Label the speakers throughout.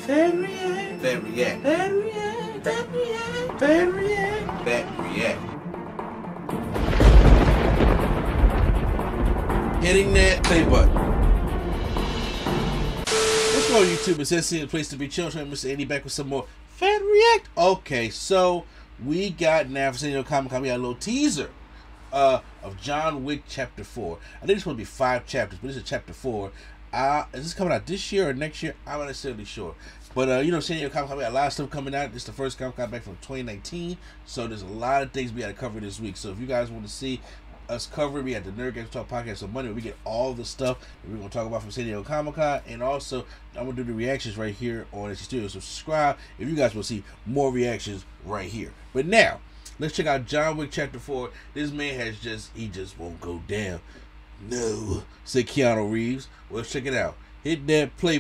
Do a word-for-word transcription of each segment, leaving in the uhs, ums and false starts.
Speaker 1: Fat React. Fat React. Fat React. Fat React. Fat React. Fat React. Hitting that play button. What's going on, YouTube? It's S C, the place to be. Children, Mister Andy back with some more Fat React. Okay, so we got now for San Diego Comic Con, we got a little teaser uh, of John Wick Chapter four. I think it's going to be five chapters, but this is Chapter four. Uh, is this coming out this year or next year? I'm not necessarily sure. But, uh, you know, San Diego Comic Con, we got a lot of stuff coming out. This is the first Comic Con back from twenty nineteen. So there's a lot of things we got to cover this week. So if you guys want to see us cover, we had the Nerdgasm Talk podcast on Monday where we get all the stuff that we're going to talk about from San Diego Comic Con. And also, I'm going to do the reactions right here on S C Studio. So subscribe if you guys want to see more reactions right here. But now, let's check out John Wick Chapter four. This man has just, he just won't go down. No, said Keanu Reeves. Well, let's check it out. Hit that play.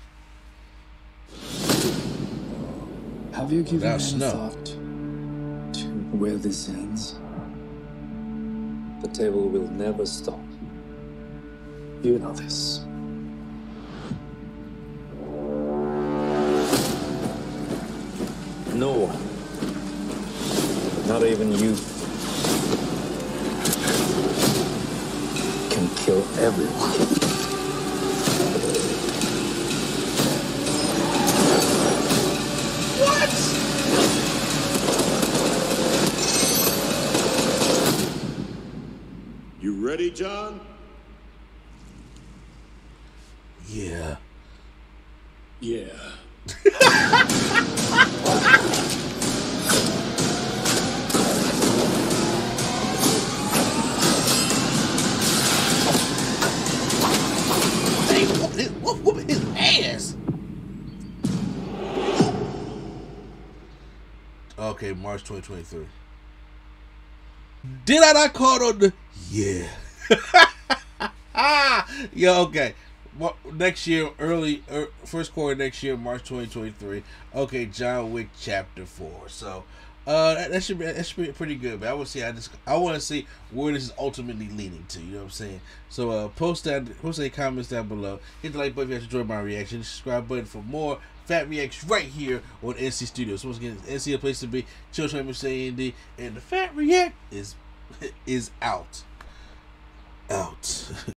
Speaker 2: Have you given any
Speaker 1: snow.
Speaker 2: thought to where this ends? The table will never stop. You know this. No one, not even you, can kill everyone.
Speaker 3: You ready, John?
Speaker 1: Yeah.
Speaker 2: Yeah.
Speaker 1: Hey, whoop his, whoop, whoop his ass. Okay, March twenty twenty-three. Did I not call on the... Yeah. Yeah, okay. Well, next year, early, er, first quarter next year, March twenty twenty-three. Okay, John Wick Chapter four. So, uh, that, that should be that should be pretty good. But I want to see. I just I want to see where this is ultimately leading to. You know what I'm saying? So, uh, post that, post any comments down below. Hit the like button if you guys enjoyed my reaction. Subscribe button for more Fat Reacts right here on N C Studios. So once again, N C a place to be. Children, Mister Andy, and the Fat React is is out. Out.